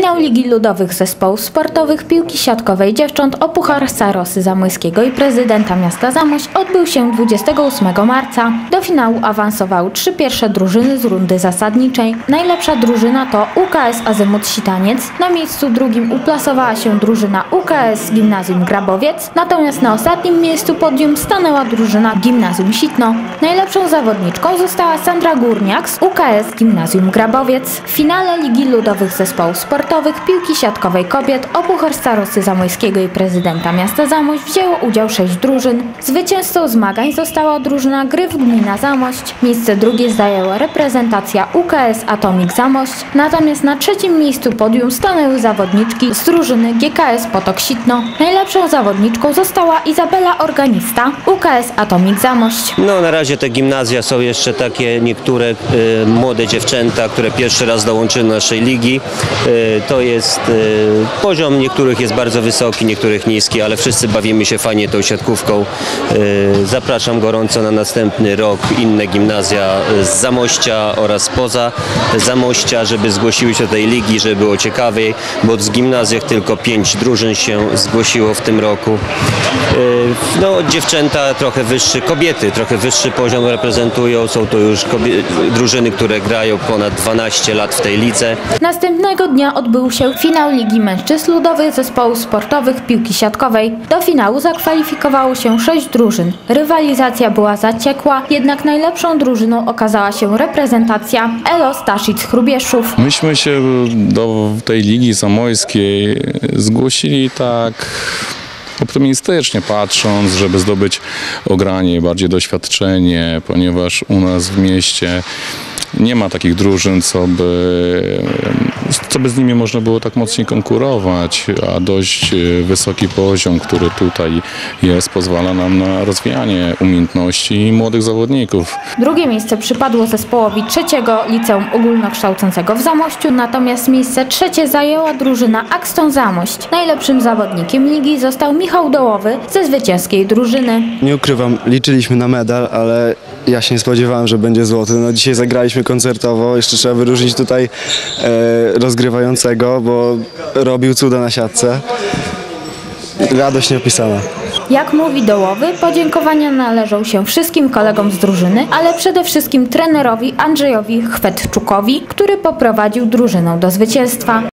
Finał Ligi Ludowych Zespołów Sportowych Piłki Siatkowej Dziewcząt o Puchar Starosty Zamojskiego i prezydenta miasta Zamość odbył się 28 marca. Do finału awansowały 3 pierwsze drużyny z rundy zasadniczej. Najlepsza drużyna to UKS Azymut Sitaniec. Na miejscu drugim uplasowała się drużyna UKS Gimnazjum Grabowiec, natomiast na ostatnim miejscu podium stanęła drużyna Gimnazjum Sitno. Najlepszą zawodniczką została Sandra Górniak z UKS Gimnazjum Grabowiec. W finale Ligi Ludowych Zespołów Sportowych Piłki Siatkowej Kobiet o Puchar Starosty Zamojskiego i prezydenta miasta Zamość wzięło udział 6 drużyn. Zwycięzcą zmagań została drużyna Gryf Gmina Zamość. Miejsce drugie zajęła reprezentacja UKS Atomik Zamość, natomiast na trzecim miejscu podium stanęły zawodniczki z drużyny GKS Potok Sitno. Najlepszą zawodniczką została Izabela Organista, UKS Atomik Zamość. Na razie te gimnazja są jeszcze takie niektóre młode dziewczęta, które pierwszy raz dołączyły do naszej ligi. To jest poziom niektórych jest bardzo wysoki, niektórych niski, ale wszyscy bawimy się fajnie tą siatkówką. Zapraszam gorąco na następny rok inne gimnazja z Zamościa oraz spoza Zamościa, żeby zgłosiły się do tej ligi, żeby było ciekawiej, bo z gimnazjach tylko 5 drużyn się zgłosiło w tym roku. Dziewczęta trochę wyższy, kobiety trochę wyższy poziom reprezentują, są to już drużyny, które grają ponad 12 lat w tej lidze. Następnego dnia odbył się finał Ligi Mężczyzn Ludowych Zespołów Sportowych Piłki Siatkowej. Do finału zakwalifikowało się 6 drużyn. Rywalizacja była zaciekła, jednak najlepszą drużyną okazała się reprezentacja Elo Staszic-Hrubieszów. Myśmy się do tej Ligi Zamojskiej zgłosili tak optymistycznie patrząc, żeby zdobyć ogranie, bardziej doświadczenie, ponieważ u nas w mieście nie ma takich drużyn, co by z nimi można było tak mocniej konkurować, a dość wysoki poziom, który tutaj jest, pozwala nam na rozwijanie umiejętności młodych zawodników. Drugie miejsce przypadło zespołowi trzeciego Liceum Ogólnokształcącego w Zamościu, natomiast miejsce trzecie zajęła drużyna Axton Zamość. Najlepszym zawodnikiem ligi został Michał Dołowy ze zwycięskiej drużyny. Nie ukrywam, liczyliśmy na medal, ale ja się nie spodziewałem, że będzie złoty. Dzisiaj zagraliśmy koncertowo, jeszcze trzeba wyróżnić tutaj rozgrywającego, bo robił cuda na siatce. Radość nieopisana. Jak mówi Dołowy, podziękowania należą się wszystkim kolegom z drużyny, ale przede wszystkim trenerowi Andrzejowi Chwetczukowi, który poprowadził drużynę do zwycięstwa.